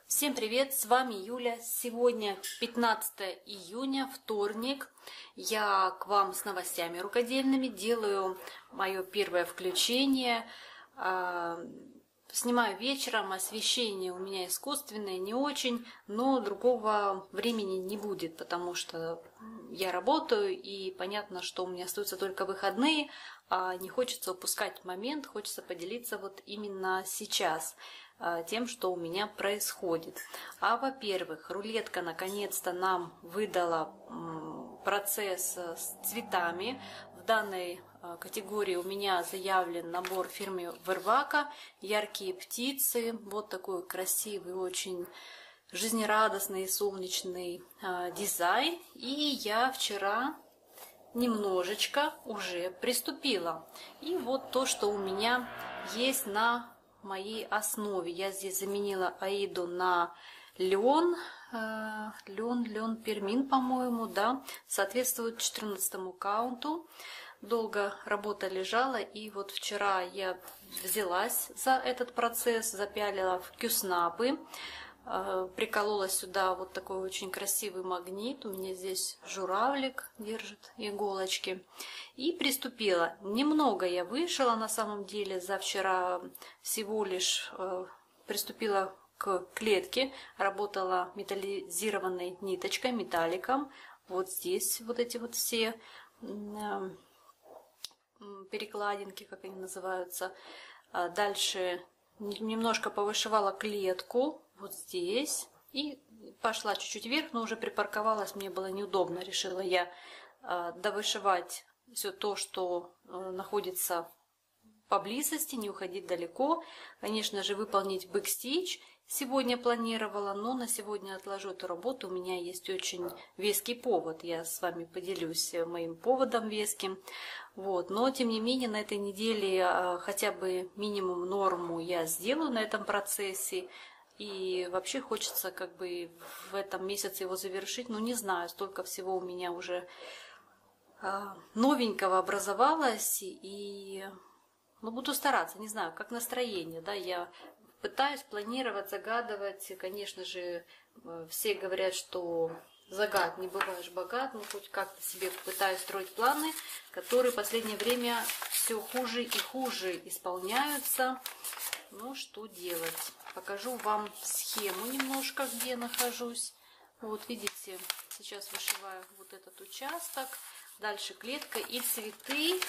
Всем привет, с вами Юля. Сегодня 15 июня, вторник. Я к вам с новостями рукодельными. Делаю мое первое включение. Снимаю вечером, освещение у меня искусственное, не очень, но другого времени не будет, потому что я работаю, и понятно, что у меня остаются только выходные, а не хочется упускать момент, хочется поделиться вот именно сейчас тем, что у меня происходит. Во-первых, рулетка наконец-то нам выдала процесс с цветами. В данной категории у меня заявлен набор фирмы Вервака, яркие птицы, вот такой красивый, очень жизнерадостный и солнечный дизайн. И я вчера немножечко уже приступила. И вот то, что у меня есть на моей основе. Я здесь заменила аиду на лен пермин, по-моему, да, соответствует 14 каунту. Долго работа лежала, и вот вчера я взялась за этот процесс, запялила в кюснапы, приколола сюда вот такой очень красивый магнит. У меня здесь журавлик держит иголочки. И приступила. Немного я вышила на самом деле. За вчера всего лишь приступила к клетке. Работала металлизированной ниточкой, металликом. Вот здесь вот эти вот все перекладинки, как они называются. Дальше немножко повышивала клетку вот здесь и пошла чуть-чуть вверх, но уже припарковалась, мне было неудобно. Решила я довышивать все то, что находится поблизости, не уходить далеко. Конечно же, выполнить бэкстич сегодня планировала, но на сегодня отложу эту работу. У меня есть очень веский повод. Я с вами поделюсь моим поводом веским. Вот. Но, тем не менее, на этой неделе хотя бы минимум норму я сделаю на этом процессе. И вообще хочется как бы в этом месяце его завершить. Ну, не знаю, столько всего у меня уже новенького образовалось. И буду стараться, не знаю, как настроение, да, я пытаюсь планировать, загадывать. Конечно же, все говорят, что загад не бываешь богат, но хоть как-то себе пытаюсь строить планы, которые в последнее время все хуже и хуже исполняются. Ну, что делать? Покажу вам схему немножко, где я нахожусь. Вот, видите, сейчас вышиваю вот этот участок. Дальше клетка и цветы.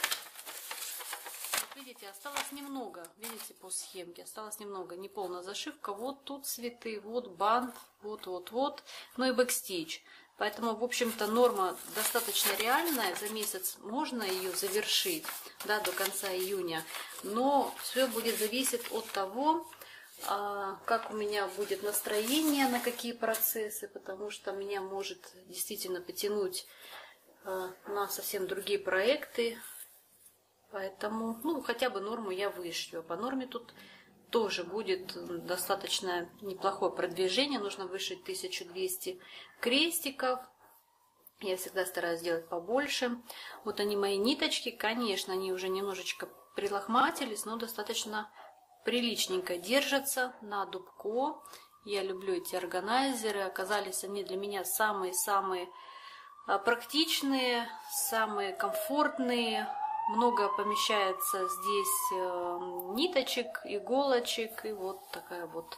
Видите, осталось немного, видите, по схемке, осталось немного, неполная зашивка. Вот тут цветы, вот бант, вот, ну и бэкстич. Поэтому, в общем-то, норма достаточно реальная, за месяц можно ее завершить, да, до конца июня. Но все будет зависеть от того, как у меня будет настроение, на какие процессы, потому что меня может действительно потянуть на совсем другие проекты. Поэтому, ну, хотя бы норму я вышью. По норме тут тоже будет достаточно неплохое продвижение. Нужно вышить 1200 крестиков. Я всегда стараюсь делать побольше. Вот они, мои ниточки. Конечно, они уже немножечко прилохматились, но достаточно приличненько держатся на дубко. Я люблю эти органайзеры. Оказались они для меня самые-самые практичные, самые комфортные. Много помещается здесь ниточек, иголочек, и вот такая вот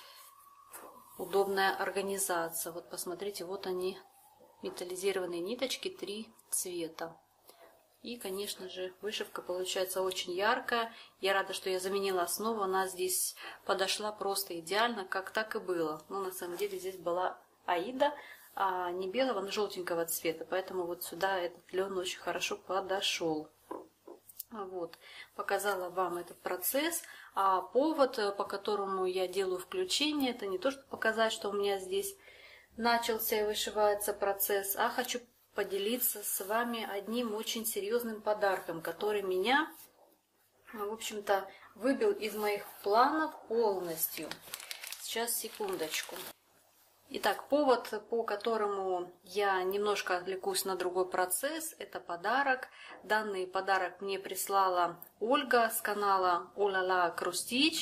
удобная организация. Вот посмотрите, вот они, металлизированные ниточки, 3 цвета. И, конечно же, вышивка получается очень яркая. Я рада, что я заменила основу, она здесь подошла просто идеально, как так и было. Но на самом деле здесь была аида, а не белого, но желтенького цвета, поэтому вот сюда этот лен очень хорошо подошел. Вот, показала вам этот процесс. А повод, по которому я делаю включение, это не то, чтобы показать, что у меня здесь начался и вышивается процесс, а хочу поделиться с вами одним очень серьезным подарком, который меня, в общем-то, выбил из моих планов полностью. Сейчас, секундочку. Итак, повод, по которому я немножко отвлекусь на другой процесс, это подарок. Данный подарок мне прислала Ольга с канала Олала Крустич.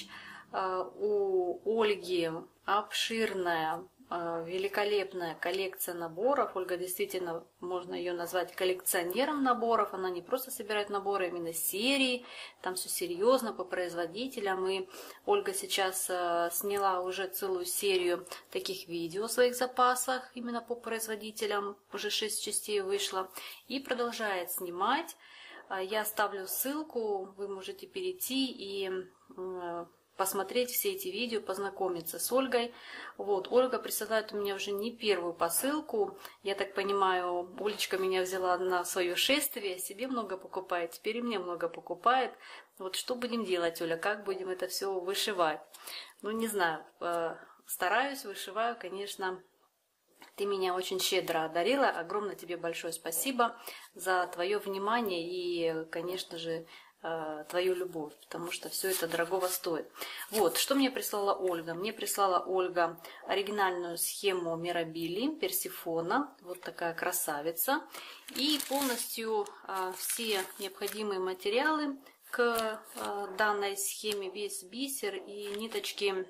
У Ольги обширная, великолепная коллекция наборов. Ольга действительно, можно ее назвать коллекционером наборов. Она не просто собирает наборы, а именно серии. Там все серьезно по производителям. И Ольга сейчас сняла уже целую серию таких видео в своих запасах именно по производителям. Уже 6 частей вышло. И продолжает снимать. Я оставлю ссылку, вы можете перейти и посмотреть все эти видео, познакомиться с Ольгой. Вот, Ольга присылает у меня уже не первую посылку. Я так понимаю, Олечка меня взяла на свое шествие, себе много покупает, теперь и мне много покупает. Вот что будем делать, Оля, как будем это все вышивать? Ну, не знаю, стараюсь, вышиваю, конечно. Ты меня очень щедро одарила. Огромное тебе большое спасибо за твое внимание и, конечно же, твою любовь, потому что все это дорогого стоит. Вот, что мне прислала Ольга? Мне прислала Ольга оригинальную схему Мирабили, Персифона, вот такая красавица. И полностью все необходимые материалы к данной схеме, весь бисер и ниточки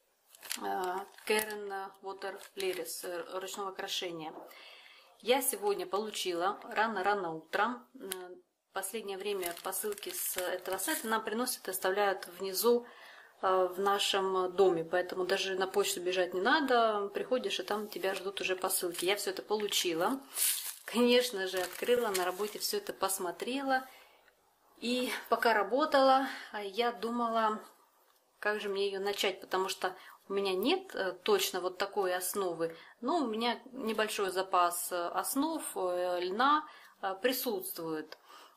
Karen Water Lilies ручного крошения. Я сегодня получила рано-рано утром. В последнее время посылки с этого сайта нам приносят и оставляют внизу в нашем доме. Поэтому даже на почту бежать не надо. Приходишь, и там тебя ждут уже посылки. Я все это получила. Конечно же, открыла, на работе все это посмотрела. И пока работала, я думала, как же мне ее начать, потому что у меня нет точно вот такой основы, но у меня небольшой запас основ, льна присутствует.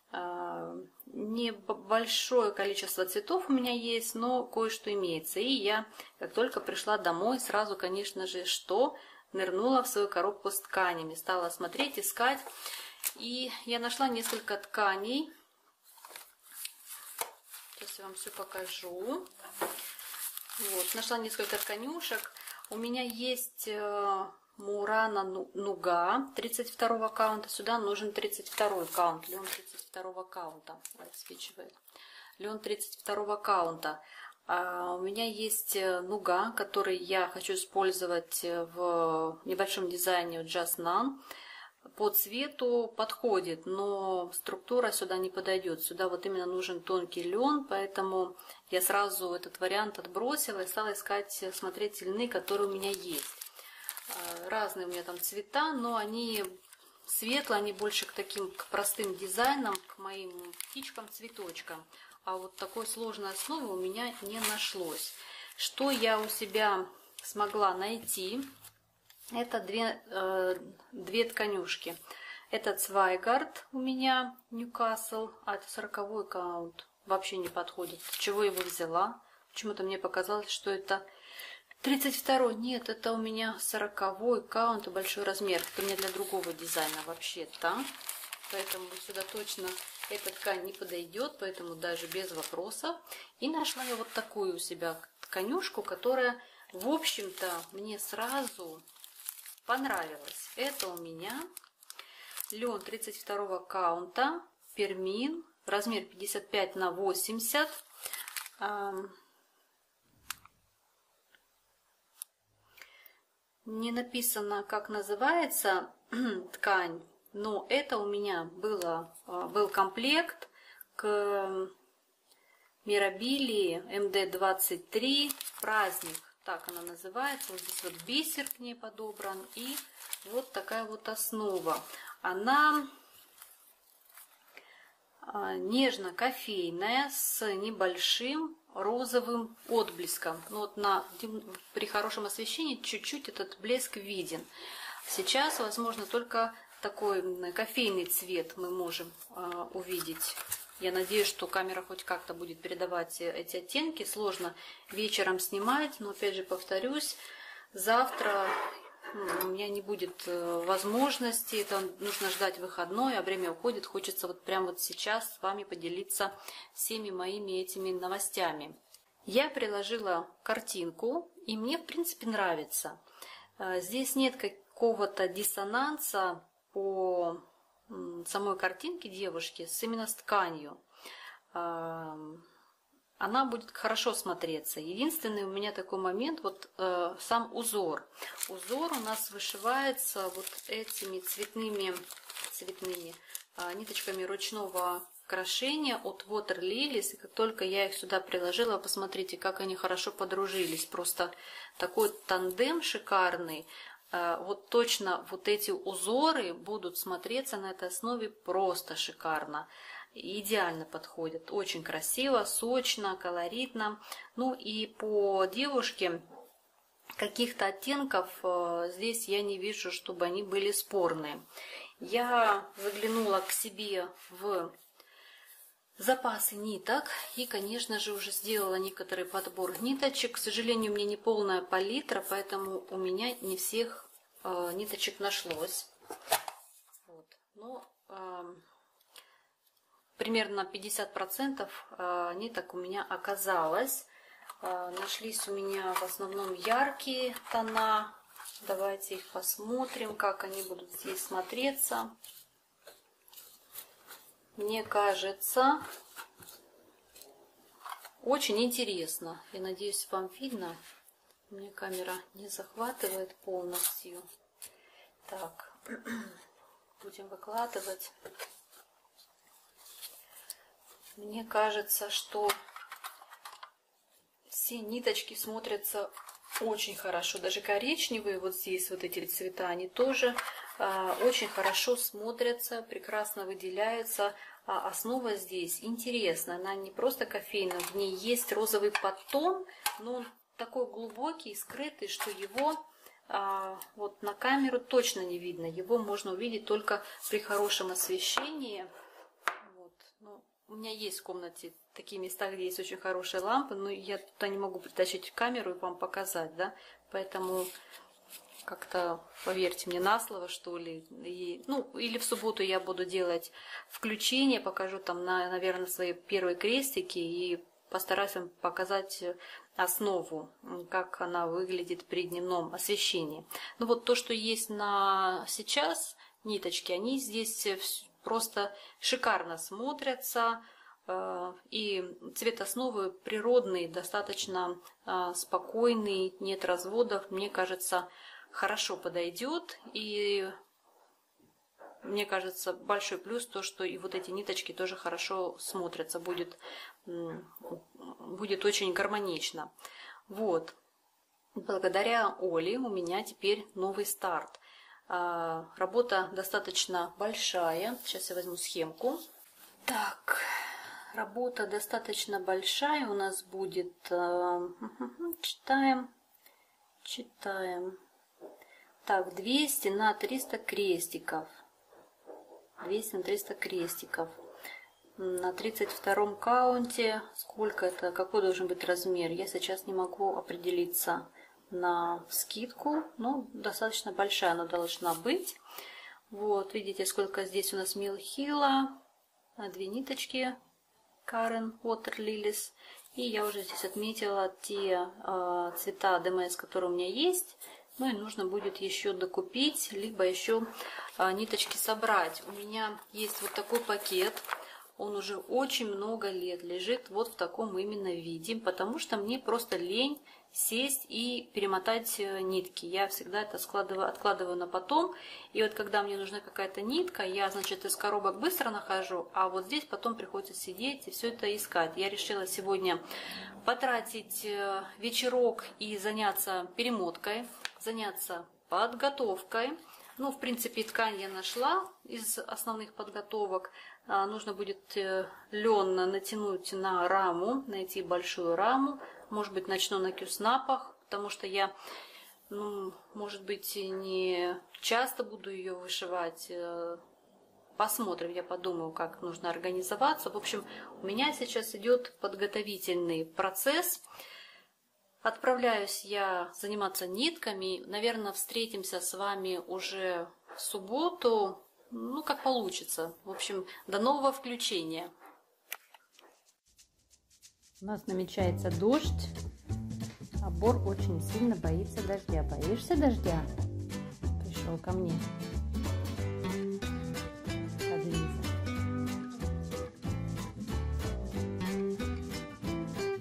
Небольшое количество цветов у меня есть, но кое-что имеется. И я, как только пришла домой, сразу, конечно же, что? Нырнула в свою коробку с тканями. Стала смотреть, искать. И я нашла несколько тканей. Сейчас я вам все покажу. Вот, нашла несколько тканюшек. У меня есть Мурана Нуга 32 каунта. Сюда нужен 32 каунт. Лен 32 каунта. Отсвечивает. Лен 32 каунта. У меня есть нуга, который я хочу использовать в небольшом дизайне Just None. По цвету подходит, но структура сюда не подойдет. Сюда вот именно нужен тонкий лен, поэтому я сразу этот вариант отбросила и стала искать, смотреть льны, которые у меня есть. Разные у меня там цвета, но они светлые, они больше к таким к простым дизайнам, к моим птичкам, цветочкам. А вот такой сложной основы у меня не нашлось. Что я у себя смогла найти? Это две тканюшки. Это Цвайгард у меня, Ньюкасл, а это 40-й каунт. Вообще не подходит. С чего его взяла? Почему-то мне показалось, что это 32-й. Нет, это у меня 40-й каунт и большой размер. Это у меня для другого дизайна вообще-то. Поэтому сюда точно эта ткань не подойдет, поэтому даже без вопросов. И нашла я вот такую у себя тканюшку, которая, в общем-то, мне сразу понравилось. Это у меня лен 32 каунта, пермин, размер 55 на 80. Не написано, как называется ткань, но это у меня был комплект к Мирабили МД-23 праздник. Так она называется. Вот здесь вот бисер к ней подобран. И вот такая вот основа. Она нежно-кофейная с небольшим розовым отблеском. Ну, вот при хорошем освещении чуть-чуть этот блеск виден. Сейчас, возможно, только такой кофейный цвет мы можем увидеть. Я надеюсь, что камера хоть как-то будет передавать эти оттенки. Сложно вечером снимать, но опять же повторюсь, завтра у меня не будет возможности. Это нужно ждать выходной, а время уходит. Хочется вот прямо вот сейчас с вами поделиться всеми моими этими новостями. Я приложила картинку, и мне в принципе нравится. Здесь нет какого-то диссонанса по самой картинке девушки именно с тканью. она будет хорошо смотреться. Единственный у меня такой момент, вот сам узор. Узор у нас вышивается вот этими цветными ниточками ручного крошения от Water Lilies. И как только я их сюда приложила, посмотрите, как они хорошо подружились. Просто такой тандем шикарный. Вот точно вот эти узоры будут смотреться на этой основе просто шикарно. Идеально подходят. Очень красиво, сочно, колоритно. Ну и по девушке каких-то оттенков здесь я не вижу, чтобы они были спорные. Я заглянула к себе в запасы ниток и, конечно же, уже сделала некоторый подбор ниточек. К сожалению, у меня не полная палитра, поэтому у меня не всех ниточек нашлось. Вот. Но примерно 50% ниток у меня оказалось. Нашлись у меня в основном яркие тона. Давайте их посмотрим, как они будут здесь смотреться. Мне кажется, очень интересно. Я надеюсь, вам видно. У меня камера не захватывает полностью. Так, будем выкладывать. Мне кажется, что все ниточки смотрятся очень хорошо. Даже коричневые, вот здесь вот эти цвета, они тоже очень хорошо смотрятся, прекрасно выделяются. Основа здесь интересна. Она не просто кофейная, в ней есть розовый подтон, но он такой глубокий, скрытый, что его вот на камеру точно не видно. Его можно увидеть только при хорошем освещении. Вот. Ну, у меня есть в комнате такие места, где есть очень хорошие лампы, но я туда не могу притащить камеру и вам показать, да, поэтому как-то поверьте мне на слово, что ли. Ну, или в субботу я буду делать включение, покажу там, наверное, свои первые крестики и постараюсь вам показать основу, как она выглядит при дневном освещении. Ну вот то, что есть на сейчас ниточки, они здесь просто шикарно смотрятся. И цвет основы природный, достаточно спокойный, нет разводов. Мне кажется, хорошо подойдет. И мне кажется, большой плюс то, что и вот эти ниточки тоже хорошо смотрятся. Будет очень гармонично. Вот. Благодаря Оле у меня теперь новый старт. Работа достаточно большая. Сейчас я возьму схемку. Так. Работа достаточно большая у нас будет. Читаем. Так, 200 на 300 крестиков. 200 на 300 крестиков. На 32-м каунте сколько это, какой должен быть размер, я сейчас не могу определиться на скидку, но достаточно большая она должна быть. Вот, видите, сколько здесь у нас милхила, 2 ниточки. Karen Water Lilies. И я уже здесь отметила те цвета ДМС, которые у меня есть. Ну и нужно будет еще докупить, либо еще ниточки собрать. У меня есть вот такой пакет. Он уже очень много лет лежит вот в таком именно виде, потому что мне просто лень сесть и перемотать нитки. Я всегда это откладываю на потом. И вот когда мне нужна какая-то нитка, я, значит, из коробок быстро нахожу, а вот здесь потом приходится сидеть и все это искать. Я решила сегодня потратить вечерок и заняться перемоткой, заняться подготовкой. Ну, в принципе, ткань я нашла из основных подготовок. Нужно будет лен натянуть на раму, найти большую раму. Может быть, начну на кюснапах, потому что я, может быть, не часто буду ее вышивать. Посмотрим, я подумаю, как нужно организоваться. В общем, у меня сейчас идет подготовительный процесс. Отправляюсь я заниматься нитками. Наверное, встретимся с вами уже в субботу. Ну, как получится. В общем, до нового включения. У нас намечается дождь. А Бор очень сильно боится дождя. Боишься дождя? Пришел ко мне. Подлиза.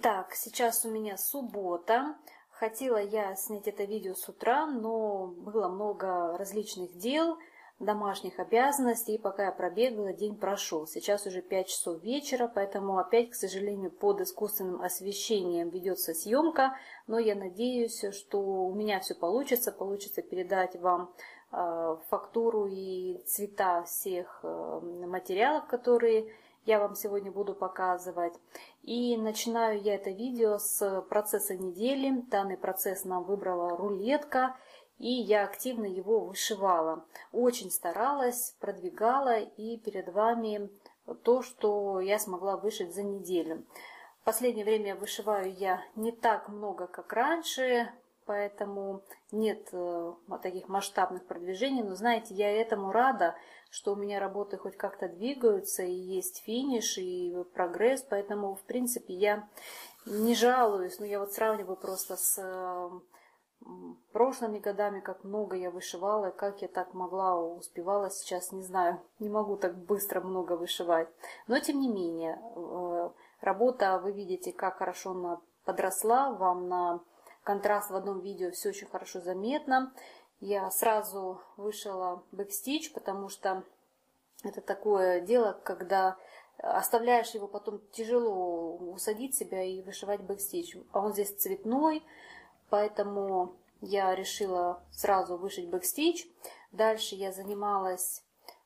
Итак, сейчас у меня суббота. Хотела я снять это видео с утра, но было много различных дел, домашних обязанностей, и пока я пробегала, день прошел. Сейчас уже 5 часов вечера, поэтому опять, к сожалению, под искусственным освещением ведется съемка, но я надеюсь, что у меня все получится передать вам фактуру и цвета всех материалов, которые я вам сегодня буду показывать. И начинаю я это видео с процесса недели. Данный процесс нам выбрала рулетка, и я активно его вышивала. Очень старалась, продвигала, и перед вами то, что я смогла вышить за неделю. В последнее время вышиваю я не так много, как раньше, поэтому нет таких масштабных продвижений. Но знаете, я этому рада, что у меня работы хоть как-то двигаются, и есть финиш, и прогресс. Поэтому, в принципе, я не жалуюсь. Но я вот сравниваю просто с прошлыми годами, как много я вышивала, как я так могла, успевала. Сейчас не знаю, не могу так быстро много вышивать. Но, тем не менее, работа, вы видите, как хорошо она подросла. Вам на контраст в одном видео все очень хорошо заметно. Я сразу вышила бэкстич, потому что это такое дело, когда оставляешь его, потом тяжело усадить себя и вышивать бэкстич. А он здесь цветной, поэтому я решила сразу вышить бэкстич. Дальше я занималась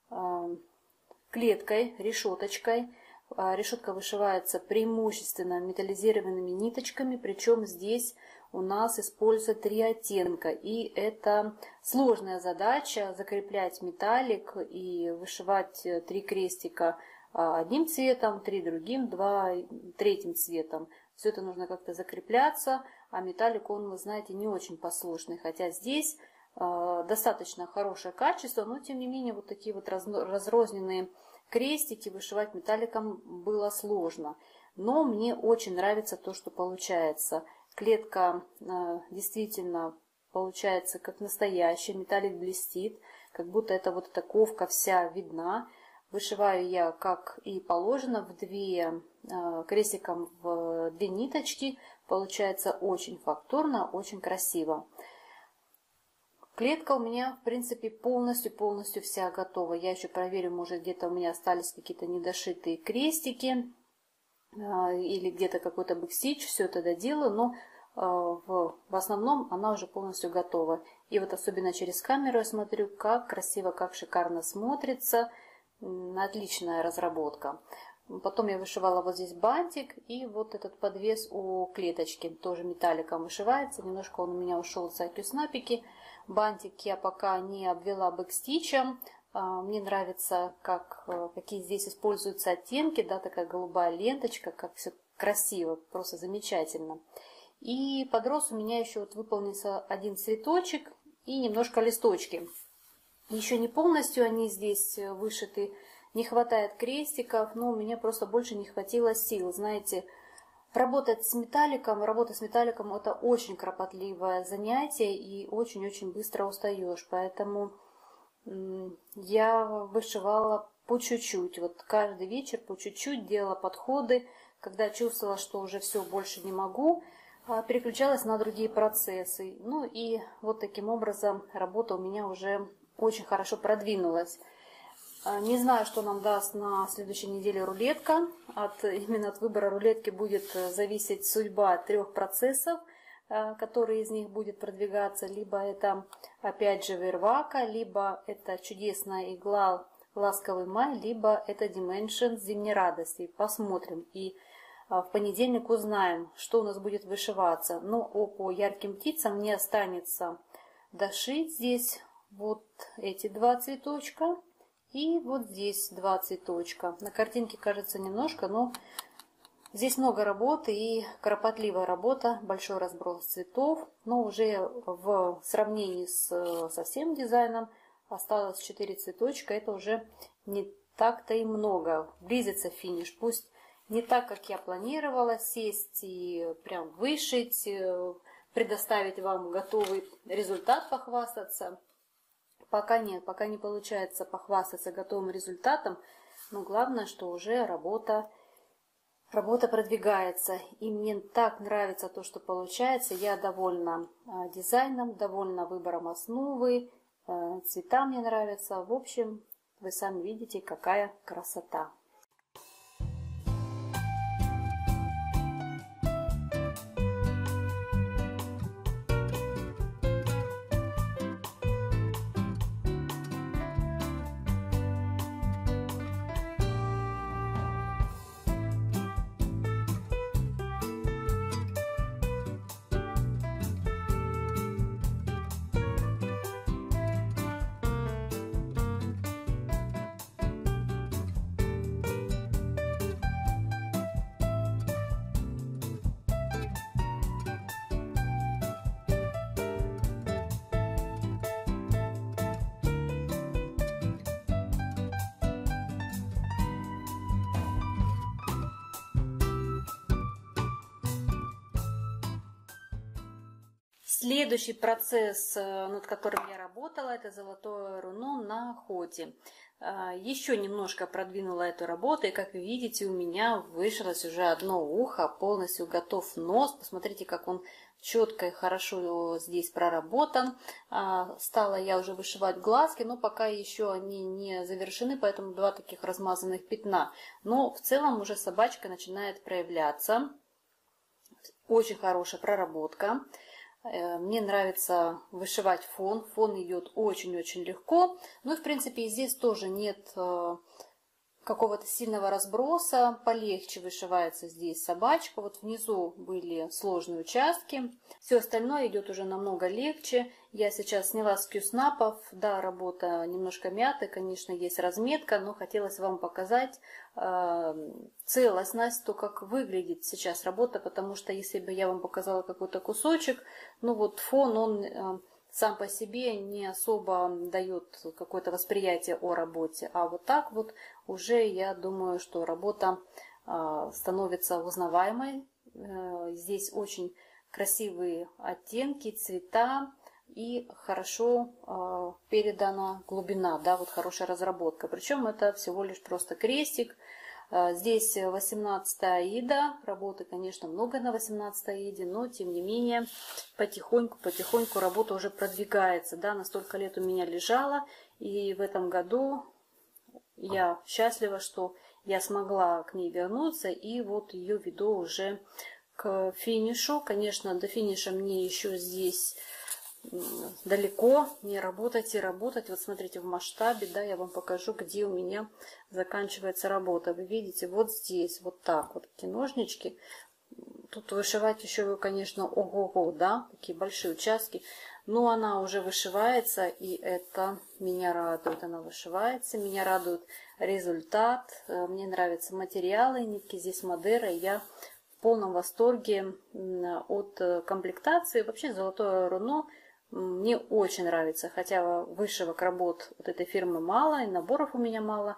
клеткой, решеточкой. Решетка вышивается преимущественно металлизированными ниточками, причем здесь у нас используется 3 оттенка. И это сложная задача — закреплять металлик и вышивать 3 крестика одним цветом, 3 другим, 2 третьим цветом. Все это нужно как-то закрепляться, а металлик, он, вы знаете, не очень послушный. Хотя здесь достаточно хорошее качество, но тем не менее вот такие вот разрозненные крестики вышивать металликом было сложно. Но мне очень нравится то, что получается. Клетка действительно получается как настоящая, металлик блестит, как будто это вот эта ковка вся видна. Вышиваю я, как и положено, крестиком в 2 ниточки. Получается очень фактурно, очень красиво. Клетка у меня, в принципе, полностью вся готова. Я еще проверю, может, где-то у меня остались какие-то недошитые крестики или где-то какой-то бэкстич. Все это доделаю, но в основном она уже полностью готова. И вот особенно через камеру я смотрю, как красиво, как шикарно смотрится. Отличная разработка. Потом я вышивала вот здесь бантик, и вот этот подвес у клеточки тоже металликом вышивается. Немножко он у меня ушел за кюснапики. Бантик я пока не обвела бэкстичем. Мне нравится, какие здесь используются оттенки, да, такая голубая ленточка, как все красиво, просто замечательно. И подрос у меня еще вот выполнился 1 цветочек и немножко листочки. Еще не полностью они здесь вышиты, не хватает крестиков, но у меня просто больше не хватило сил. Знаете, работа с металликом это очень кропотливое занятие, и очень-очень быстро устаешь. Поэтому я вышивала по чуть-чуть. Вот каждый вечер по чуть-чуть делала подходы. Когда чувствовала, что уже все, больше не могу, переключалась на другие процессы. Ну и вот таким образом работа у меня уже очень хорошо продвинулась. Не знаю, что нам даст на следующей неделе рулетка. Именно от выбора рулетки будет зависеть судьба 3 процессов, который из них будет продвигаться. Либо это, опять же, вервака, либо это чудесная игла ласковый май, либо это Dimension зимней радости. Посмотрим. И в понедельник узнаем, что у нас будет вышиваться. Но по ярким птицам мне останется дошить здесь вот эти 2 цветочка. И вот здесь 2 цветочка. На картинке кажется немножко, но здесь много работы и кропотливая работа, большой разброс цветов. Но уже в сравнении со всем дизайном осталось 4 цветочка. Это уже не так-то и много. Близится финиш. Пусть не так, как я планировала, сесть и прям вышить, предоставить вам готовый результат, похвастаться. Пока нет, пока не получается похвастаться готовым результатом, но главное, что уже работа Работа продвигается, и мне так нравится то, что получается. Я довольна дизайном, довольна выбором основы, цвета мне нравятся. В общем, вы сами видите, какая красота. Следующий процесс, над которым я работала, это золотое руно на ходе. Еще немножко продвинула эту работу, и как вы видите, у меня вышилось уже одно ухо, полностью готов нос. Посмотрите, как он четко и хорошо здесь проработан. Стала я уже вышивать глазки, но пока еще они не завершены, поэтому два таких размазанных пятна. Но в целом уже собачка начинает проявляться. Очень хорошая проработка. Мне нравится вышивать фон. Фон идет очень-очень легко. Ну и в принципе здесь тоже нет какого-то сильного разброса. Полегче вышивается здесь собачка. Вот внизу были сложные участки. Все остальное идет уже намного легче. Я сейчас сняла с Q-снапов. Да, работа немножко мятая, конечно, есть разметка, но хотелось вам показать целостность, то, как выглядит сейчас работа, потому что если бы я вам показала какой-то кусочек, ну вот фон, он сам по себе не особо дает какое-то восприятие о работе, а вот так вот уже я думаю, что работа становится узнаваемой. Здесь очень красивые оттенки, цвета и хорошо передана глубина, да, вот хорошая разработка. Причем это всего лишь просто крестик. Здесь 18 аида, работы, конечно, много на 18 аиде, но тем не менее потихоньку работа уже продвигается. Да, на столько лет у меня лежала, и в этом году я счастлива, что я смогла к ней вернуться, и вот ее веду уже к финишу. Конечно, до финиша мне еще здесь далеко, не работать и работать. Вот смотрите, в масштабе, да, я вам покажу, где у меня заканчивается работа. Вы видите, вот здесь, вот так вот, эти ножнички. Тут вышивать еще, конечно, ого-го, да, такие большие участки. Но она уже вышивается, и это меня радует. Она вышивается, меня радует результат. Мне нравятся материалы, нитки здесь Модера. Я в полном восторге от комплектации. Вообще золотое руно мне очень нравится, хотя вышивок работ от этой фирмы мало, и наборов у меня мало,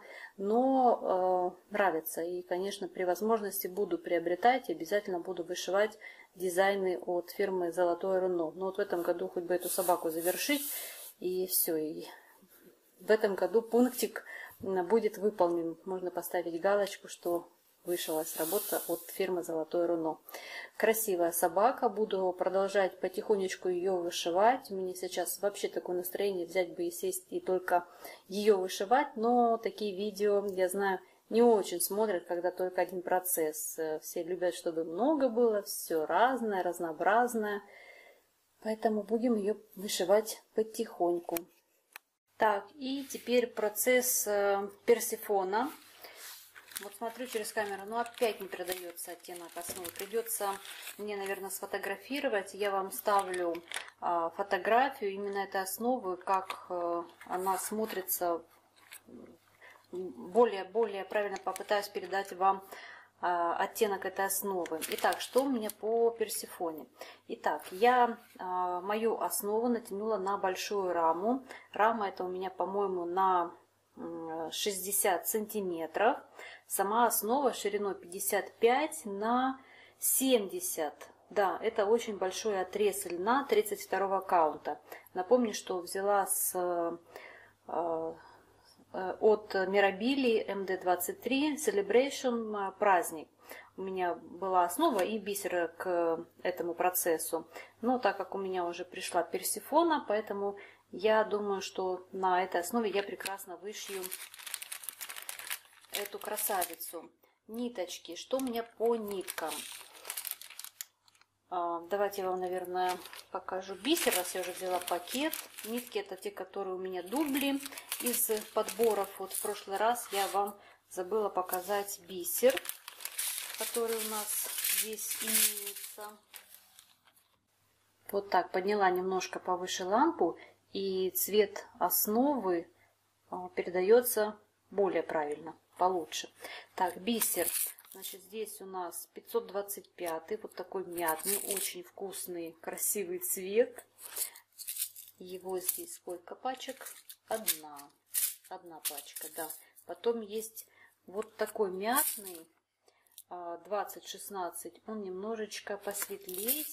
но нравится. И, конечно, при возможности буду приобретать, и обязательно буду вышивать дизайны от фирмы Золотое руно. Но вот в этом году хоть бы эту собаку завершить, и все. И в этом году пунктик будет выполнен. Можно поставить галочку, что вышилась работа от фирмы Золотое руно. Красивая собака. Буду продолжать потихонечку ее вышивать. У меня сейчас вообще такое настроение взять бы и сесть и только ее вышивать. Но такие видео, я знаю, не очень смотрят, когда только один процесс. Все любят, чтобы много было, все разное, разнообразное. Поэтому будем ее вышивать потихоньку. Так, и теперь процесс Персифона. Вот смотрю через камеру, но опять не передается оттенок основы. Придется мне, наверное, сфотографировать. Я вам ставлю фотографию именно этой основы, как она смотрится. Более правильно попытаюсь передать вам оттенок этой основы. Итак, что у меня по Персифоне? Итак, я мою основу натянула на большую раму. Рама это у меня, по-моему, на 60 сантиметров. Сама основа шириной 55 на 70. Да, это очень большой отрез льна 32 каунта. Напомню, что взяла с от Mirabili MD23 Celebration праздник. У меня была основа и бисер к этому процессу. Но так как у меня уже пришла Персифона, поэтому я думаю, что на этой основе я прекрасно вышью эту красавицу. Ниточки. Что у меня по ниткам? Давайте я вам, наверное, покажу бисер, раз я уже взяла пакет. Нитки это те, которые у меня дубли из подборов. Вот в прошлый раз я вам забыла показать бисер, который у нас здесь имеется. Вот так, подняла немножко повыше лампу, и цвет основы передается более правильно, получше. Так, бисер. Значит, здесь у нас 525, вот такой мятный, очень вкусный, красивый цвет. Его здесь сколько пачек? Одна пачка, да. Потом есть вот такой мятный, 2016, он немножечко посветлее,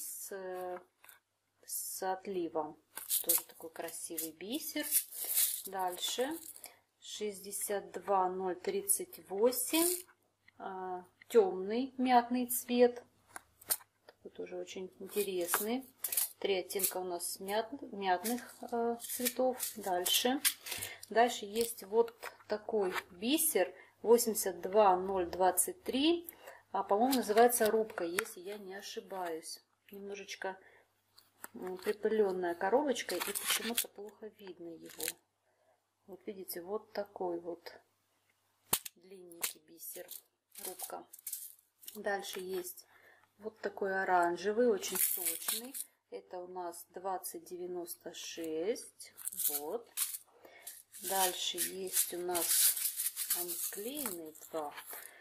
с отливом. Тоже такой красивый бисер. Дальше 62038. Темный мятный цвет. Такой тоже очень интересный. 3 оттенка у нас мятных цветов. Дальше есть вот такой бисер 82023. По-моему, называется рубка, если я не ошибаюсь. Немножечко припыленная коробочка, и почему-то плохо видно его. Вот видите, вот такой вот длинненький бисер. Рубка. Дальше есть вот такой оранжевый, очень сочный. Это у нас 2096. Вот. Дальше есть у нас, они склеенные два.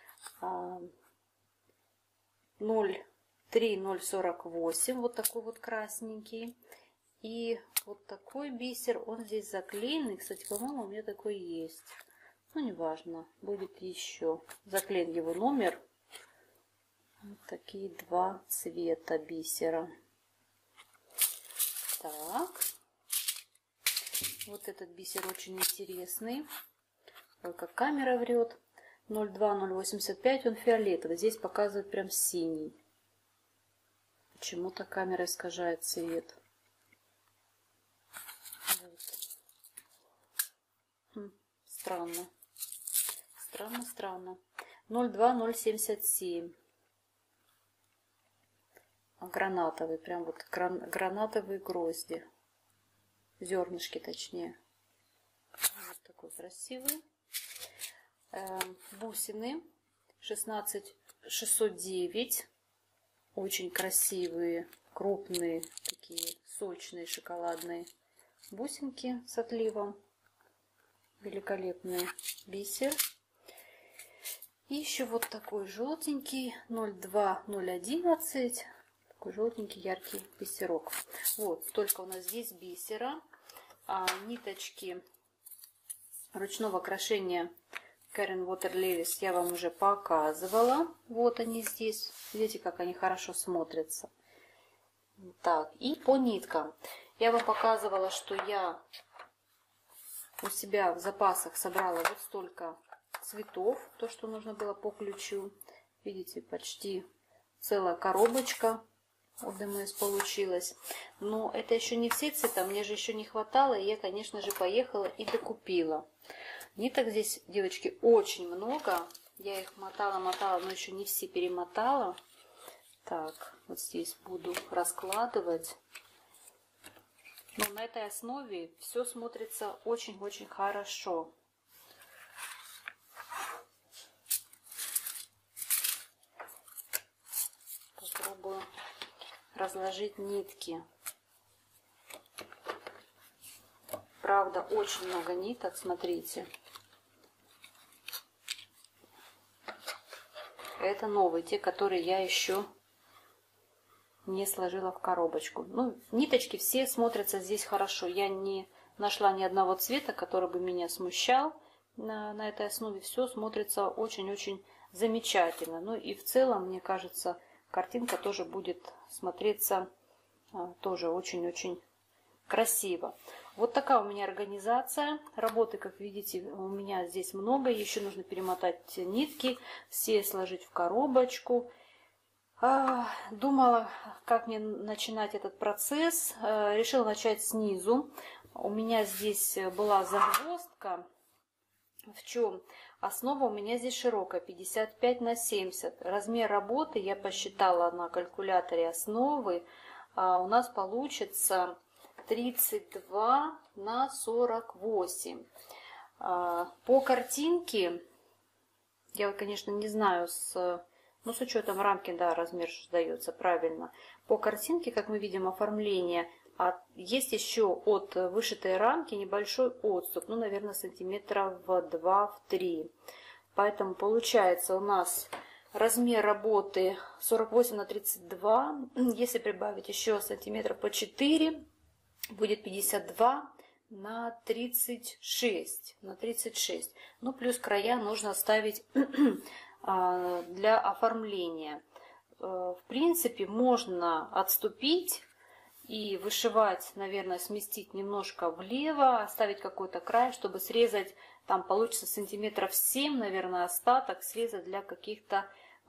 03048. Вот такой вот красненький. И вот такой бисер. Он здесь заклеенный. Кстати, по-моему, у меня такой есть. Ну, неважно, будет еще. Заклеен его номер. Вот такие два цвета бисера. Так. Вот этот бисер очень интересный. Ой, как камера врет. 02085, он фиолетовый. Здесь показывает прям синий. Почему-то камера искажает цвет. Вот. Странно. Странно. 02077. Гранатовый. Прям вот гранатовые грозди. Зернышки точнее. Вот такой красивый. Бусины. 16609. Очень красивые, крупные, такие сочные, шоколадные бусинки с отливом. Великолепный бисер. И еще вот такой желтенький 02011. Такой желтенький яркий бисерок. Вот, столько у нас здесь бисера. Ниточки ручного крошения Karen Water Lilies я вам уже показывала. Вот они здесь. Видите, как они хорошо смотрятся. Так, и по ниткам. Я вам показывала, что я у себя в запасах собрала вот столько цветов, то, что нужно было по ключу. Видите, почти целая коробочка от ДМС получилась. Но это еще не все цвета, мне же еще не хватало, и я, конечно же, поехала и докупила. Ниток здесь, девочки, очень много. Я их мотала, но еще не все перемотала. Так, вот здесь буду раскладывать. Но на этой основе все смотрится очень-очень хорошо. Попробую разложить нитки. Правда, очень много ниток, смотрите. Это новые, те, которые я еще не сложила в коробочку. Ну, ниточки все смотрятся здесь хорошо. Я не нашла ни одного цвета, который бы меня смущал. На этой основе все смотрится очень-очень замечательно. Ну и в целом, мне кажется, картинка тоже будет смотреться тоже очень-очень красиво. Вот такая у меня организация. Работы, как видите, у меня здесь много. Еще нужно перемотать нитки, все сложить в коробочку. Думала, как мне начинать этот процесс. Решила начать снизу. У меня здесь была загвоздка. В чем? Основа у меня здесь широкая, 55 на 70. Размер работы я посчитала на калькуляторе основы. У нас получится 32 на 48. По картинке, я, конечно, не знаю, с учетом рамки, да, размер сдается правильно. По картинке, как мы видим, оформление, есть еще от вышитой рамки небольшой отступ, наверное, сантиметров 2-3. Поэтому получается у нас размер работы 48 на 32. Если прибавить еще сантиметров по 4, будет 52 на 36. Плюс края нужно оставить для оформления. В принципе, можно отступить и вышивать, наверное, сместить немножко влево, оставить какой-то край, чтобы срезать, там получится сантиметров 7, наверное, остаток срезать для каких-то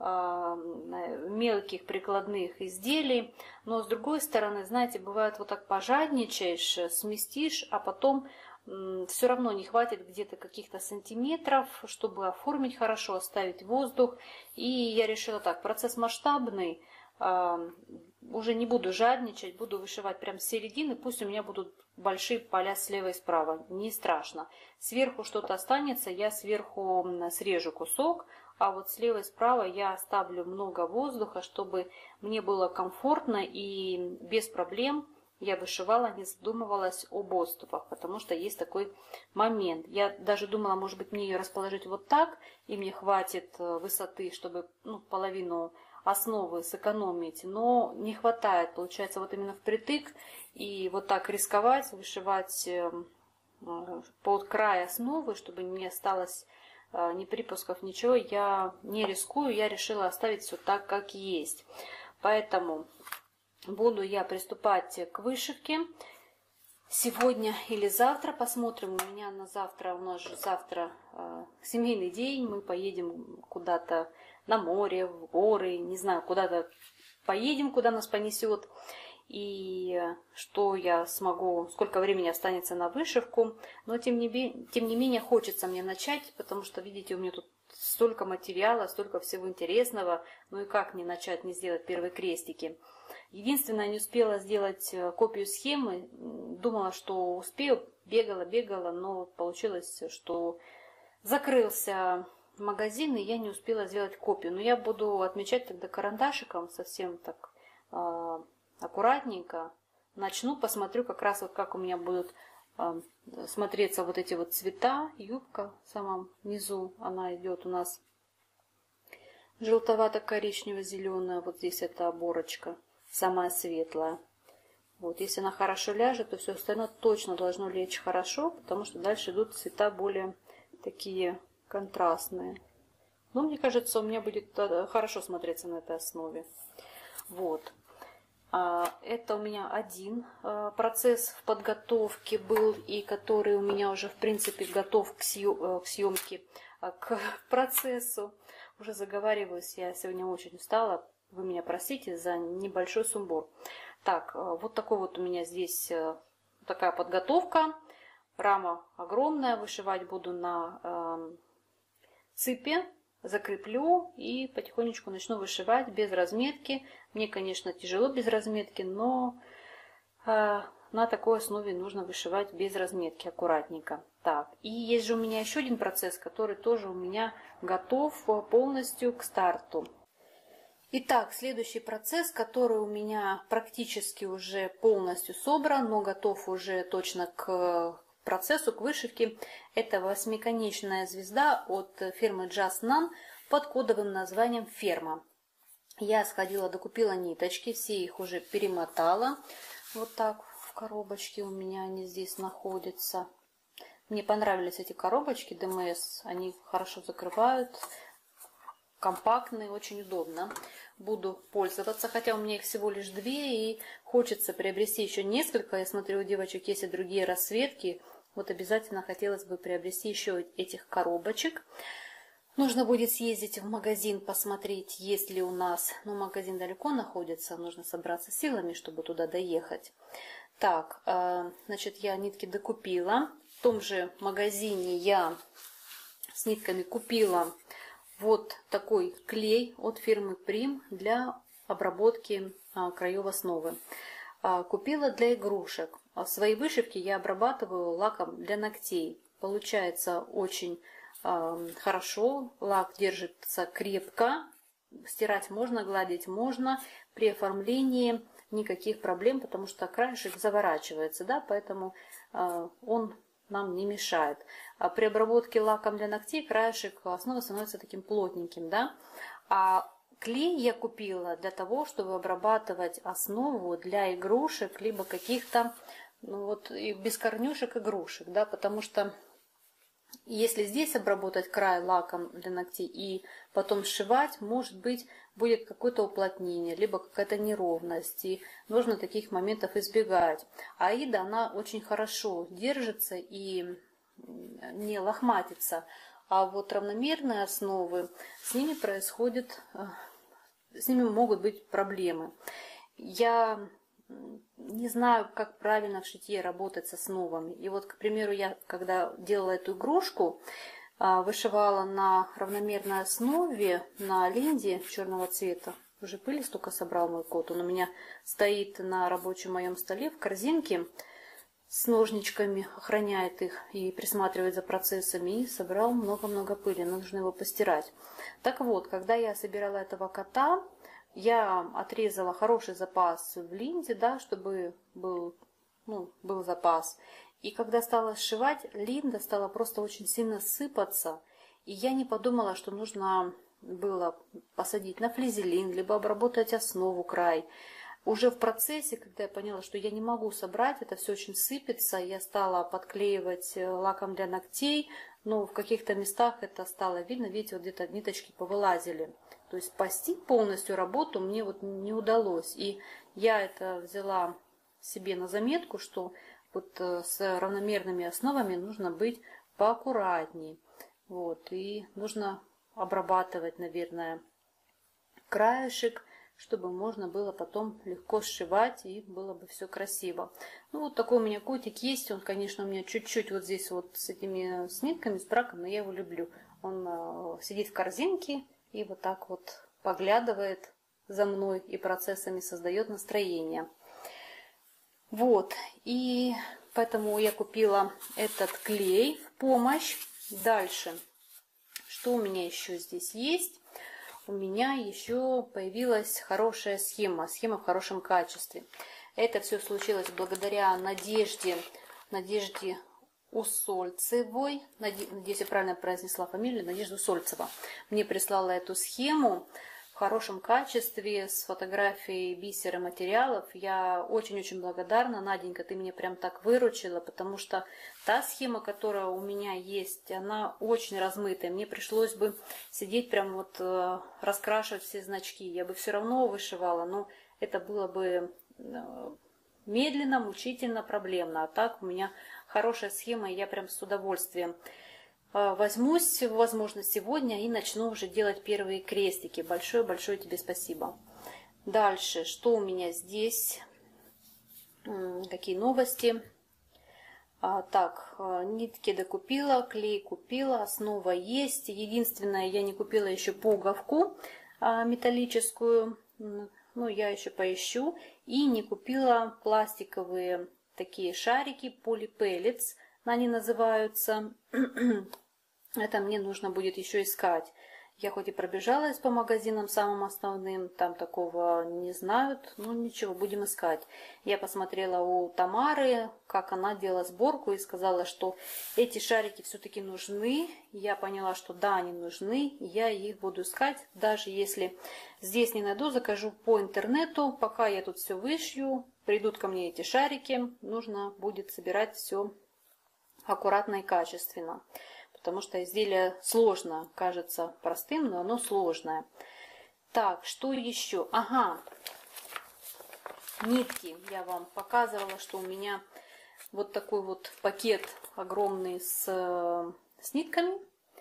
мелких прикладных изделий. Но с другой стороны, знаете, бывает вот так пожадничаешь, сместишь, а потом все равно не хватит где-то каких-то сантиметров, чтобы оформить хорошо, оставить воздух. И я решила так, процесс масштабный, уже не буду жадничать, буду вышивать прям с середины, пусть у меня будут большие поля слева и справа, не страшно. Сверху что-то останется, я сверху срежу кусок, а вот слева и справа я оставлю много воздуха, чтобы мне было комфортно и без проблем я вышивала, не задумывалась об отступах, потому что есть такой момент. Я даже думала, может быть, мне ее расположить вот так, и мне хватит высоты, чтобы половину основы сэкономить, но не хватает, получается, вот именно впритык, и вот так рисковать, вышивать под край основы, чтобы не осталось ни припусков, ничего, я не рискую, я решила оставить все так, как есть. Поэтому буду я приступать к вышивке сегодня или завтра, посмотрим. У нас же завтра семейный день, мы поедем куда-то на море, в горы, не знаю, куда-то поедем, куда нас понесет. И что я смогу, сколько времени останется на вышивку. Но тем не менее хочется мне начать, потому что, видите, у меня тут столько материала, столько всего интересного. Ну и как не начать, не сделать первые крестики. Единственное, не успела сделать копию схемы. Думала, что успею, бегала, но получилось, что закрылся магазин, и я не успела сделать копию. Но я буду отмечать тогда карандашиком, совсем так аккуратненько. Начну, посмотрю как раз вот как у меня будут смотреться вот эти вот цвета. Юбка в самом низу, она идет у нас желтовато-коричнево-зеленая. Вот здесь эта оборочка, самая светлая. Вот, если она хорошо ляжет, то все остальное точно должно лечь хорошо, потому что дальше идут цвета более такие контрастные. Но мне кажется, у меня будет хорошо смотреться на этой основе. Вот. Это у меня один процесс в подготовке был, и который у меня уже, в принципе, готов к съемке, к процессу. Уже заговариваюсь, я сегодня очень устала. Вы меня простите за небольшой сумбур. Так, вот такой вот у меня здесь такая подготовка. Рама огромная, вышивать буду на ципе. Закреплю и потихонечку начну вышивать без разметки. Мне, конечно, тяжело без разметки, но на такой основе нужно вышивать без разметки, аккуратненько. Так, и есть же у меня еще один процесс, который тоже у меня готов полностью к старту. Итак, следующий процесс, который у меня практически уже полностью собран, но готов уже точно к процессу, к вышивке, это восьмиконечная звезда от фирмы Just None под кодовым названием Ферма. Я сходила, докупила ниточки, все их уже перемотала. Вот так в коробочке у меня они здесь находятся. Мне понравились эти коробочки ДМС, они хорошо закрывают компактные, очень удобно. Буду пользоваться, хотя у меня их всего лишь 2, и хочется приобрести еще несколько. Я смотрю, у девочек есть и другие расцветки. Вот обязательно хотелось бы приобрести еще этих коробочек. Нужно будет съездить в магазин, посмотреть, есть ли у нас... Ну, магазин далеко находится, нужно собраться силами, чтобы туда доехать. Так, значит, я нитки докупила. В том же магазине я с нитками купила вот такой клей от фирмы Prim для обработки краев основы. Купила для игрушек. Свои вышивки я обрабатываю лаком для ногтей. Получается очень хорошо, лак держится крепко, стирать можно, гладить можно. При оформлении никаких проблем, потому что краешек заворачивается, да, поэтому он нам не мешает. А при обработке лаком для ногтей краешек основы становится таким плотненьким, да. А клей я купила для того, чтобы обрабатывать основу для игрушек, либо каких-то, ну вот, без корнюшек игрушек, да, потому что если здесь обработать край лаком для ногтей и потом сшивать, может быть, будет какое-то уплотнение, либо какая-то неровность. И нужно таких моментов избегать. Аида, она очень хорошо держится и не лохматится. А вот равномерные основы, с ними могут быть проблемы. Я не знаю, как правильно в шитье работать с основами. И вот, к примеру, я когда делала эту игрушку, вышивала на равномерной основе на линде черного цвета. Уже пыли столько собрал мой кот. Он у меня стоит на рабочем моем столе в корзинке с ножничками, охраняет их и присматривает за процессами. И собрал много-много пыли. Нужно его постирать. Так вот, когда я собирала этого кота, я отрезала хороший запас в линде, да, чтобы был запас. И когда стала сшивать, линда стала просто очень сильно сыпаться. И я не подумала, что нужно было посадить на флизелин, либо обработать основу край. Уже в процессе, когда я поняла, что я не могу собрать, это все очень сыпется, я стала подклеивать лаком для ногтей, но в каких-то местах это стало видно, видите, вот где-то ниточки повылазили. То есть спасти полностью работу мне вот не удалось. И я это взяла себе на заметку, что вот с равномерными основами нужно быть поаккуратней. Вот, и нужно обрабатывать, наверное, краешек, чтобы можно было потом легко сшивать и было бы все красиво. Ну вот такой у меня котик есть. Он, конечно, у меня чуть-чуть вот здесь вот с этими нитками, с браком, но я его люблю. Он сидит в корзинке и вот так вот поглядывает за мной и процессами создает настроение. Вот, и поэтому я купила этот клей в помощь. Дальше, что у меня еще здесь есть? У меня еще появилась хорошая схема в хорошем качестве. Это все случилось благодаря Надежде Усольцевой. Надеюсь, я правильно произнесла фамилию. Надежда Усольцева мне прислала эту схему в хорошем качестве, с фотографией бисера материалов. Я очень-очень благодарна. Наденька, ты меня прям так выручила, потому что та схема, которая у меня есть, она очень размытая. Мне пришлось бы сидеть прям вот раскрашивать все значки. Я бы все равно вышивала, но это было бы медленно, мучительно, проблемно. А так у меня хорошая схема, и я прям с удовольствием возьмусь, возможно, сегодня и начну уже делать первые крестики. Большое-большое тебе спасибо. Дальше, что у меня здесь? Какие новости? Так, нитки докупила, клей купила, основа есть. Единственное, я не купила еще пуговку металлическую. Ну, я еще поищу. И не купила пластиковые такие шарики, полипеллетс, они называются. Это мне нужно будет еще искать. Я хоть и пробежалась по магазинам самым основным, там такого не знают, но ничего, будем искать. Я посмотрела у Тамары, как она делала сборку, и сказала, что эти шарики все-таки нужны. Я поняла, что да, они нужны, я их буду искать. Даже если здесь не найду, закажу по интернету. Пока я тут все вышью, придут ко мне эти шарики, нужно будет собирать все аккуратно и качественно. потому что изделие сложно, кажется простым, но оно сложное. Так, что еще? Ага, нитки. Я вам показывала, что у меня вот такой вот пакет огромный с нитками.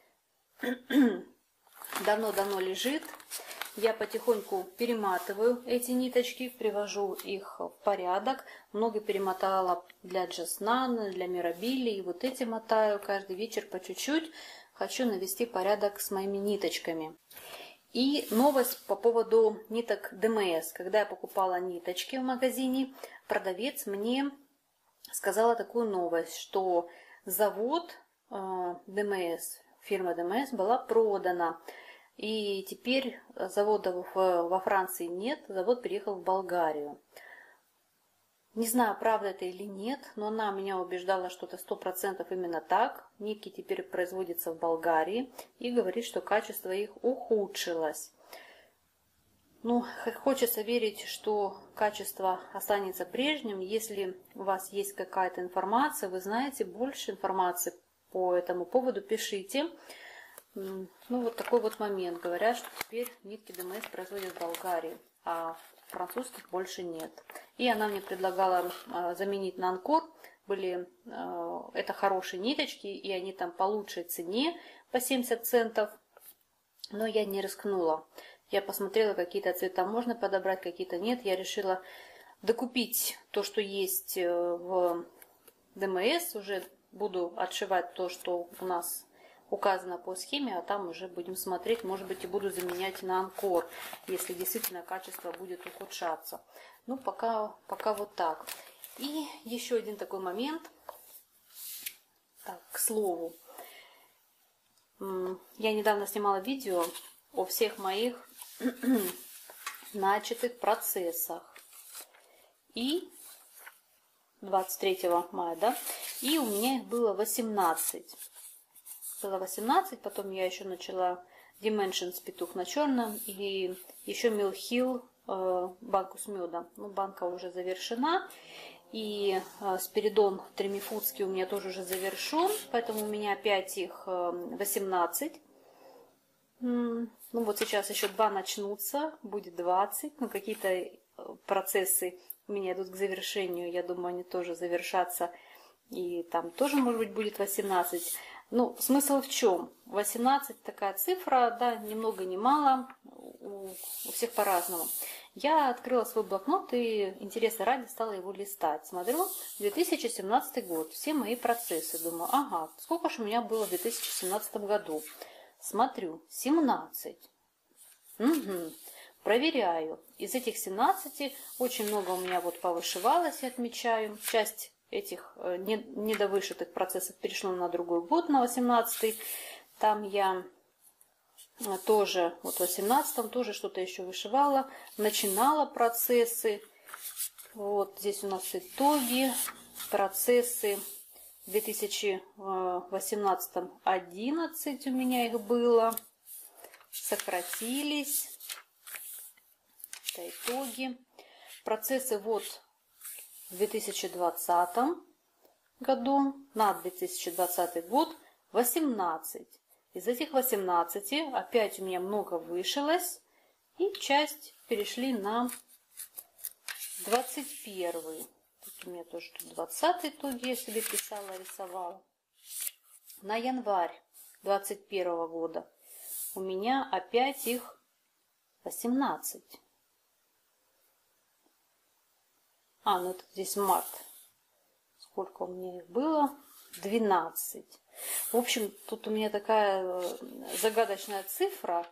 Давно-давно лежит. Я потихоньку перематываю эти ниточки, привожу их в порядок. Много перемотала для Джаснана, для Мирабили. И вот эти мотаю каждый вечер по чуть-чуть. Хочу навести порядок с моими ниточками. И новость по поводу ниток ДМС. Когда я покупала ниточки в магазине, продавец мне сказала такую новость, что завод ДМС, фирма ДМС была продана. И теперь завода во Франции нет, завод переехал в Болгарию. Не знаю, правда это или нет, но она меня убеждала, что это 100% именно так. Нитки теперь производятся в Болгарии и говорит, что качество их ухудшилось. Ну, хочется верить, что качество останется прежним. Если у вас есть какая-то информация, вы знаете больше информации по этому поводу, пишите. Ну, вот такой вот момент. Говорят, что теперь нитки ДМС производят в Болгарии, а французских больше нет. И она мне предлагала заменить на Анкор. Это хорошие ниточки, и они там по лучшей цене, по 70 центов. Но я не рискнула. Я посмотрела, какие-то цвета можно подобрать, какие-то нет. Я решила докупить то, что есть в ДМС. Уже буду отшивать то, что у нас указано по схеме, а там уже будем смотреть, может быть, и буду заменять на Анкор, если действительно качество будет ухудшаться. Ну, пока вот так. И еще один такой момент. Так, к слову. Я недавно снимала видео о всех моих начатых процессах. И 23 мая, да? И у меня их было 18. Было 18, потом я еще начала Dimensions петух на черном и еще Mill Hill банку с медом. Ну, банка уже завершена. И Спиридон Тремифудский у меня тоже уже завершен, поэтому у меня опять их 18. Ну вот сейчас еще 2 начнутся, будет 20. Ну, какие-то процессы у меня идут к завершению. Я думаю, они тоже завершатся. И там тоже, может быть, будет 18. Ну, смысл в чем? 18 такая цифра, да, ни много ни мало, у всех по-разному. Я открыла свой блокнот и, интересно ради, стала его листать. Смотрю, 2017 год, все мои процессы. Думаю, ага, сколько же у меня было в 2017 году? Смотрю, 17. Угу. Проверяю. Из этих 17 очень много у меня вот повышивалось, я отмечаю. Часть этих недовышитых процессов перешло на другой год, на 18-й. Там я тоже, вот в 18-м тоже что-то еще вышивала, начинала процессы. Вот здесь у нас итоги, процессы. В 2018-м 11 у меня их было, сократились. Это итоги. Процессы вот в 2020 году, на 2020 год 18. Из этих 18 опять у меня много вышилось, и часть перешли на 21. Тут у меня тоже 20 итоги я себе писала, рисовала. На январь 2021 года у меня опять их 18. Ну это здесь март. Сколько у меня их было? 12. В общем, тут у меня такая загадочная цифра.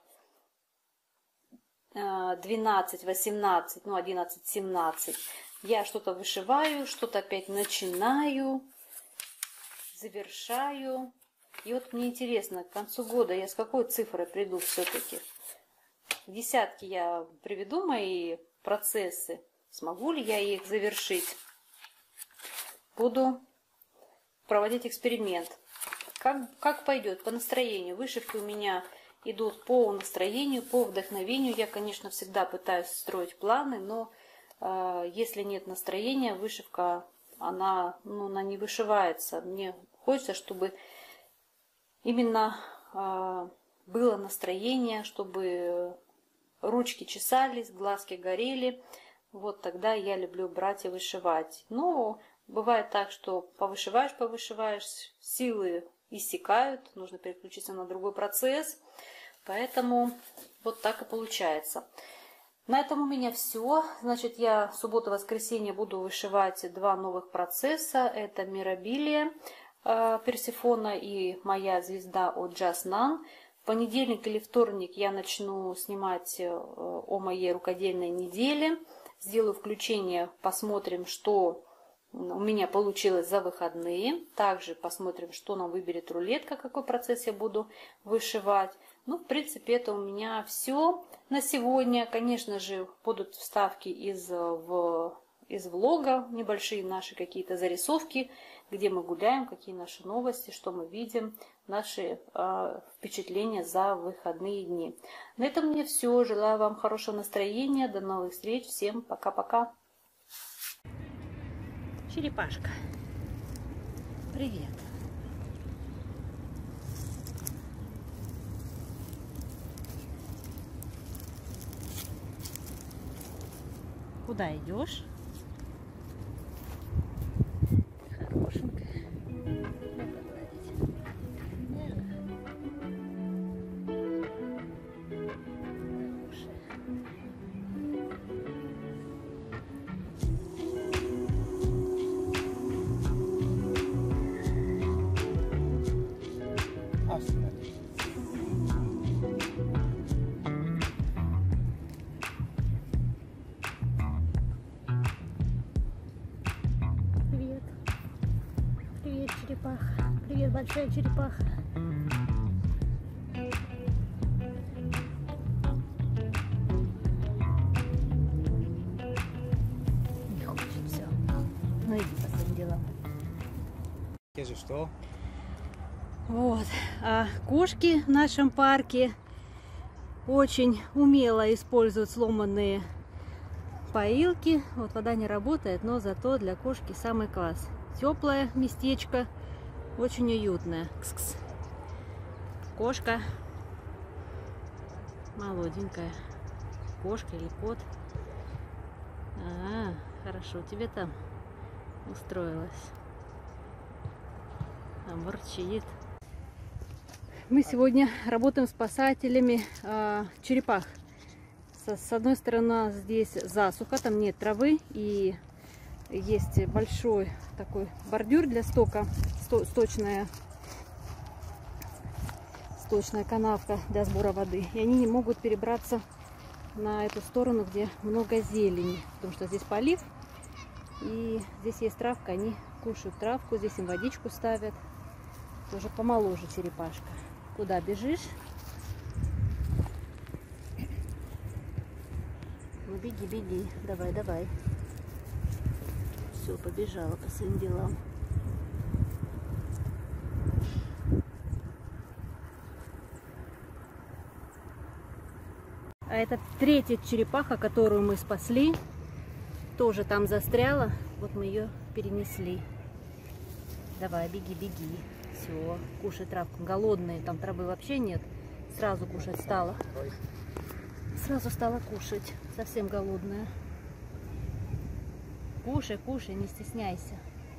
12, 18, 11, 17. Я что-то вышиваю, что-то опять начинаю, завершаю. И вот мне интересно, к концу года я с какой цифрой приду все-таки? В десятки я приведу мои процессы. Смогу ли я их завершить? Буду проводить эксперимент. Как пойдет? По настроению. Вышивки у меня идут по настроению, по вдохновению. Я, конечно, всегда пытаюсь строить планы, но если нет настроения, вышивка, она не вышивается. Мне хочется, чтобы именно было настроение, чтобы ручки чесались, глазки горели. Вот тогда я люблю брать и вышивать. Но бывает так, что повышиваешь, силы иссякают, нужно переключиться на другой процесс. Поэтому вот так и получается. На этом у меня все. Значит, я субботу-воскресенье буду вышивать 2 новых процесса. Это Мирабилия Персефона и моя звезда от Just None. В понедельник или вторник я начну снимать о моей рукодельной неделе. Сделаю включение, посмотрим, что у меня получилось за выходные. Также посмотрим, что нам выберет рулетка, какой процесс я буду вышивать. Ну, в принципе, это у меня все на сегодня. Конечно же, будут вставки из влога, небольшие наши какие-то зарисовки, где мы гуляем, какие наши новости, что мы видим, наши впечатления за выходные дни. На этом у меня все. Желаю вам хорошего настроения. До новых встреч. Всем пока-пока. Черепашка, привет. Куда идешь? Хорошенькая. Привет. Привет, черепаха. Привет, большая черепаха. Не хочет все. Ну иди по своим делам. Что? Вот, а кошки в нашем парке очень умело используют сломанные поилки. Вот вода не работает, но зато для кошки самый класс. Теплое местечко, очень уютное. Кс-кс. Кошка молоденькая. Кошка или кот? Хорошо тебе там устроилась. Там ворчит. Мы сегодня работаем спасателями черепах. С одной стороны здесь засуха, там нет травы, и есть большой такой бордюр для стока, сточная канавка для сбора воды. И они не могут перебраться на эту сторону, где много зелени, потому что здесь полив, и здесь есть травка, они кушают травку, здесь им водичку ставят. Тоже помоложе черепашка. Куда бежишь? Ну беги, беги. Давай, давай. Все, побежала по своим делам. А это третья черепаха, которую мы спасли. Тоже там застряла. Вот мы ее перенесли. Давай, беги, беги. Все, кушай травку. Голодные, там травы вообще нет. Сразу кушать стала. Сразу стала кушать. Совсем голодная. Кушай, кушай, не стесняйся.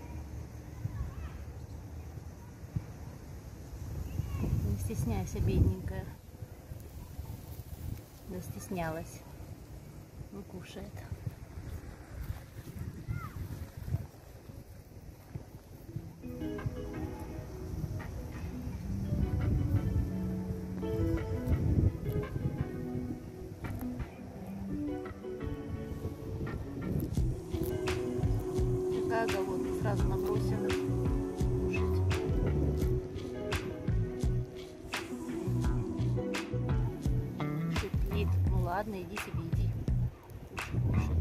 Не стесняйся, бедненькая. Застеснялась. Ну, кушает. Голодный, сразу набросила кушать. Шипит. Ну ладно, иди себе, иди. Кушай, кушай.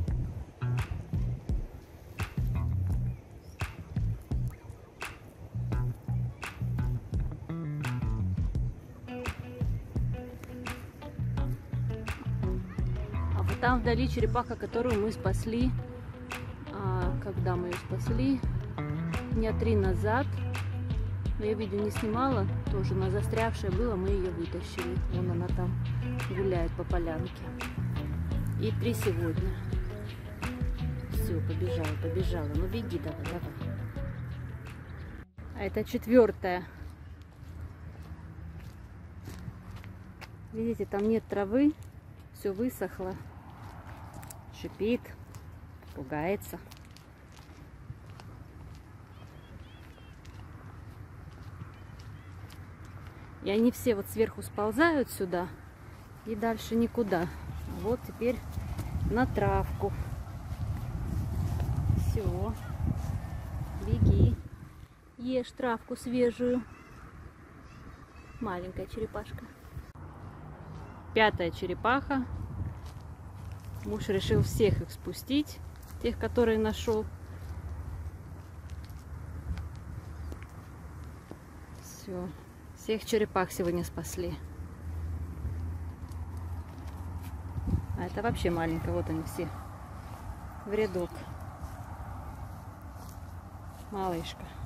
А вот там вдали черепаха, которую мы спасли. Когда мы ее спасли, дня 3 назад, но я видео не снимала, Тоже она застрявшая была, мы ее вытащили. Вон она там гуляет по полянке. И 3 сегодня. Все, побежала, побежала. Ну беги давай, давай. А это 4-я. Видите, там нет травы. Все высохло. Шипит, пугается. И они все вот сверху сползают сюда и дальше никуда. Вот теперь на травку. Все. Беги. Ешь травку свежую. Маленькая черепашка. 5-я черепаха. Муж решил всех их спустить, тех, которые нашел. Все. Всех черепах сегодня спасли. А это вообще маленькая. Вот они все в рядок. Малышка.